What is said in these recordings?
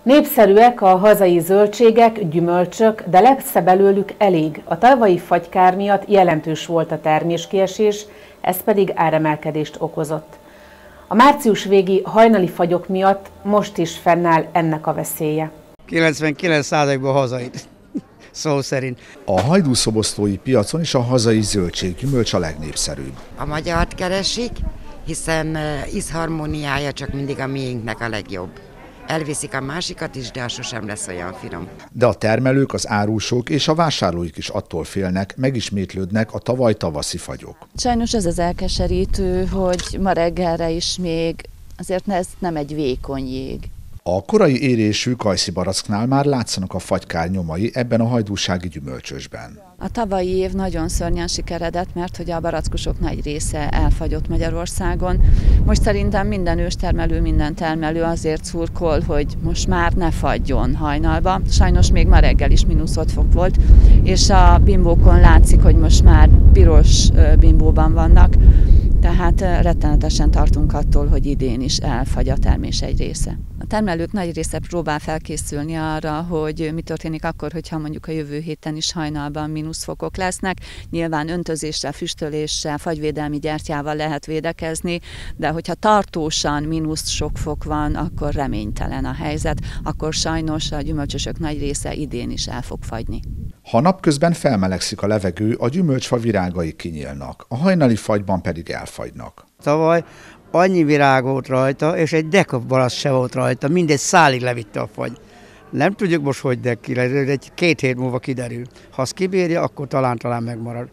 Népszerűek a hazai zöldségek, gyümölcsök, de lesz belőlük elég. A tavalyi fagykár miatt jelentős volt a terméskiesés, ez pedig áremelkedést okozott. A március végi hajnali fagyok miatt most is fennáll ennek a veszélye. 99%-ban hazai, szó szerint. A hajdúszoboszlói piacon is a hazai zöldséggyümölcs a legnépszerűbb. A magyart keresik, hiszen ízharmóniája csak mindig a miénknek a legjobb. Elviszik a másikat is, de az sosem lesz olyan finom. De a termelők, az árusok és a vásárlóik is attól félnek, megismétlődnek a tavaly tavaszi fagyok. Sajnos ez az elkeserítő, hogy ma reggelre is még azért ez nem egy vékony jég. A korai érésű kajszibaracknál már látszanak a fagykár nyomai ebben a hajdúsági gyümölcsösben. A tavalyi év nagyon szörnyen sikeredett, mert hogy a barackosok nagy része elfagyott Magyarországon. Most szerintem minden őstermelő, minden termelő azért szurkol, hogy most már ne fagyjon hajnalba. Sajnos még ma reggel is -5 fok volt, és a bimbókon látszik, hogy most már piros bimbóban vannak. Tehát rettenetesen tartunk attól, hogy idén is elfagy a termés egy része. A termelők nagy része próbál felkészülni arra, hogy mi történik akkor, hogyha mondjuk a jövő héten is hajnalban -fokok lesznek. Nyilván öntözéssel, füstöléssel, fagyvédelmi gyertyával lehet védekezni, de hogyha tartósan sok fok van, akkor reménytelen a helyzet, akkor sajnos a gyümölcsösök nagy része idén is el fog fagyni. Ha napközben felmelegszik a levegő, a gyümölcsfa virágai kinyílnak, a hajnali fagyban pedig elfagynak. Tavaly annyi virág volt rajta, és egy dekabarasz se volt rajta, mindegy szálig levitte a fagy. Nem tudjuk most, hogy de ki, egy 2 hét múlva kiderül. Ha azt kibírja, akkor talán megmarad.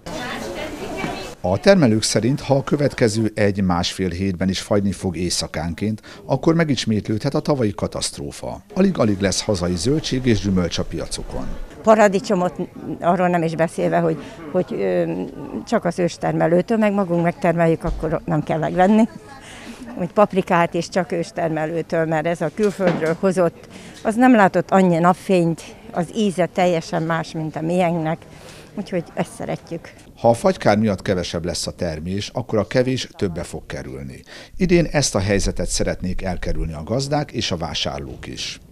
A termelők szerint, ha a következő 1-1,5 hétben is fagyni fog éjszakánként, akkor megismétlődhet a tavalyi katasztrófa. Alig-alig lesz hazai zöldség és gyümölcs a piacokon. Paradicsomot arról nem is beszélve, hogy csak az őstermelőtől, meg magunk megtermeljük, akkor nem kell megvenni. Úgy paprikát is csak őstermelőtől, mert ez a külföldről hozott, az nem látott annyi napfényt, az íze teljesen más, mint a miénknek, úgyhogy ezt szeretjük. Ha a fagykár miatt kevesebb lesz a termés, akkor a kevés többe fog kerülni. Idén ezt a helyzetet szeretnék elkerülni a gazdák és a vásárlók is.